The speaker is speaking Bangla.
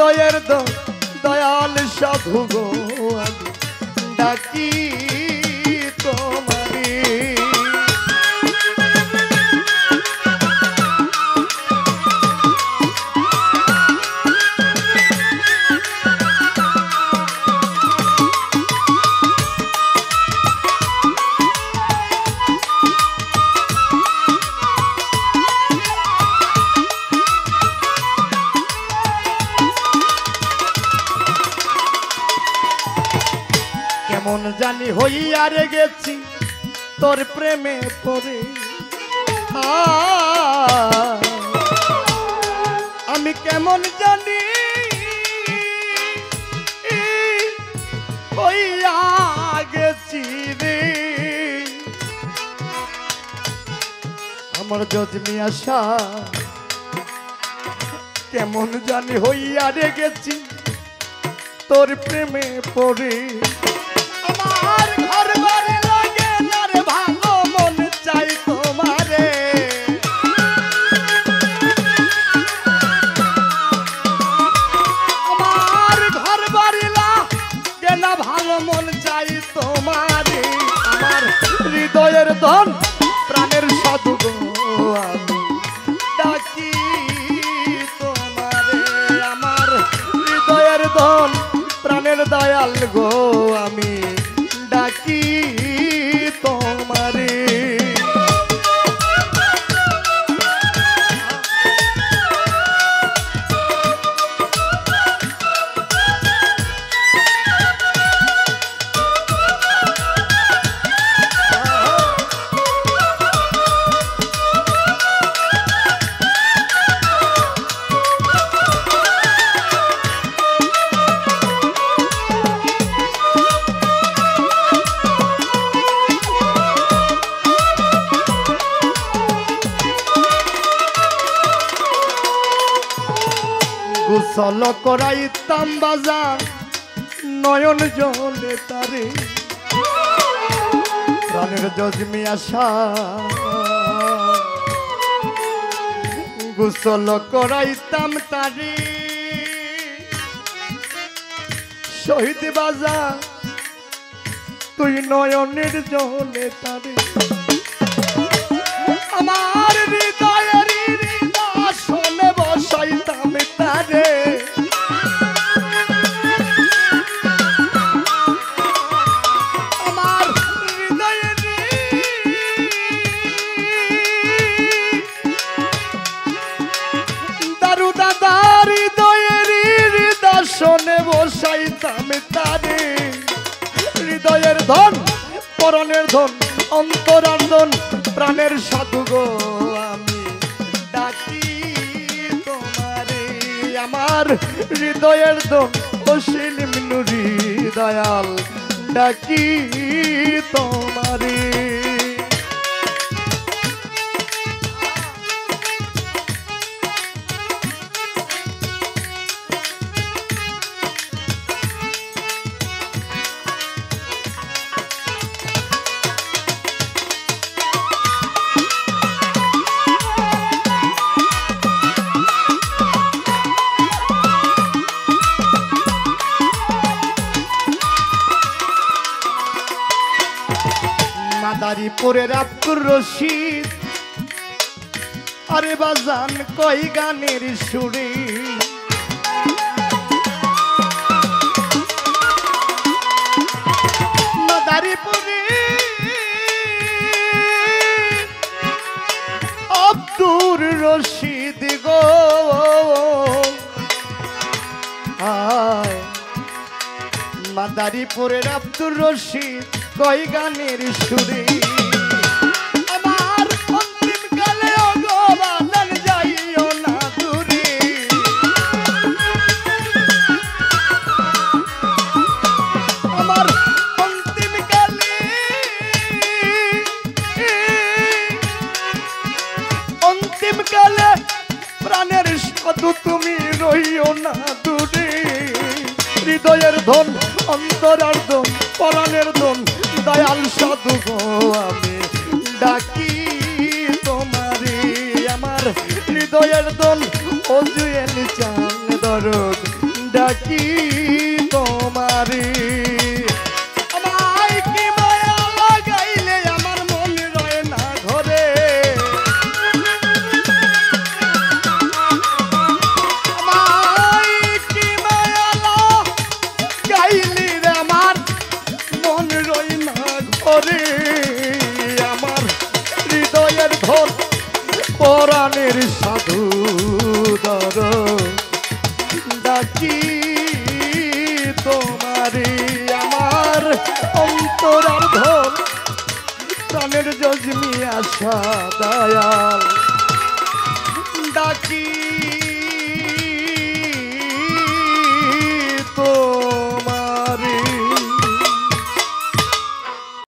হৃদয়ের দয়াল সাধু গো আমি ডাকি তোমারে। কেমন জানি হইয়া রে গেছি তোর প্রেমে পড়ে, আমি কেমন জানি হইয়া গেছি রে, আমার যজনি আশা কেমন জানি হইয়া রে গেছি তোর প্রেমে পড়ে। আমার ঘর বাড়ি লাগে না রে ভালো মন চাই তোমারে, আমার ঘর বাড়ি লাগে না ভালো মন চাই তোমারে, আমার হৃদয়ের ধন প্রাণের সাধু গো আমি ডাকি তোমারে, আমার হৃদয়ের ধন প্রাণের দয়াল গো আমি ডাকি তোমারে। গোসল করাইতাম বাজার নয়ন জলে তারে, প্রাণের যজমি আশা গোসল করাইতাম তারে, শহীদ বাজার তুই নয়নের জলে তারে, আমার হৃদয়ের আসনে বসাইতাম তারে, আমার হৃদয়ের দারু দাদার হৃদয়ের আসনে বসাইতাম তারে, হৃদয়ের ধন পরনের ধন অন্তরার ধন প্রাণের সাধু গো আমি ডাকি তোমারে, আমার হৃদয়ের ধন অসীম নুরি দয়াল ডাকি তোমারে। মাদারীপুরের আব্দুর রশিদ আরে বাজান কই গানের সুরে, মাদারীপুরে আব্দুর রশিদ গো মাদারীপুরের আব্দুর রশিদ কই গানের সুরে, আমার অন্তিম কালে অগবাদন যাইও না দূরে, আমার অন্তিম কালে প্রাণের সাধু তুমি রইও না দূরে, হৃদয়ের ধন অন্তরার ধন পরাণের ধন দয়াল সাধু গো আমি ডাকি তোমারে, আমার হৃদয়ের ধন অজুয়েল চান দরদ ডাকি তোমারি আমায় কি মায়া লাগাইলে আমার মন রয় না ঘরে আমায় কি মায়া লাগাইলে আমার মন রয় না ঘরে আমার হৃদয়ের ধন পরাণের সাধু দর ডাকি তোমারি আমার অন্তরার ধন প্রাণের জজমি আশা দয়াল ডাকি